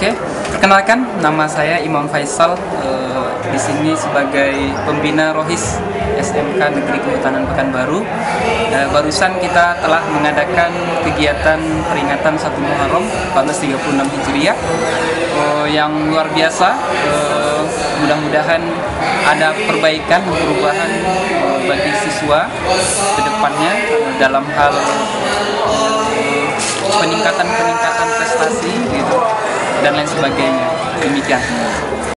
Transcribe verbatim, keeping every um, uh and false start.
Oke, perkenalkan nama saya Imam Faisal, eh, di sini sebagai pembina Rohis S M K Negeri Kehutanan Pekanbaru. Eh, barusan kita telah mengadakan kegiatan peringatan satu Muharram seribu empat ratus tiga puluh enam Hijriah eh, yang luar biasa. Eh, mudah-mudahan ada perbaikan, perubahan eh, bagi siswa ke depannya eh, dalam hal eh, peningkatan-peningkatan prestasi gitu dan lain sebagainya. Demikian.